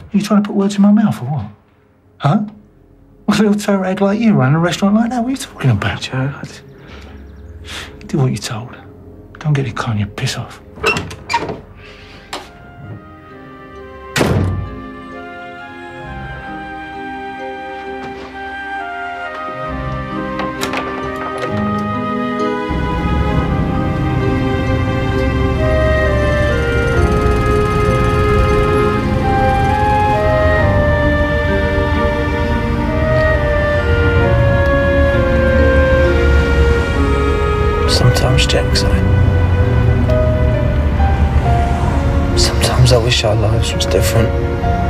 You trying to put words in my mouth or what? Huh? What's a little terror egg like you running a restaurant like that? What are you talking about? Joe, You do what you're told. Don't get it, con you. Piss off. Sometimes, Jackson. Sometimes I wish our lives was different.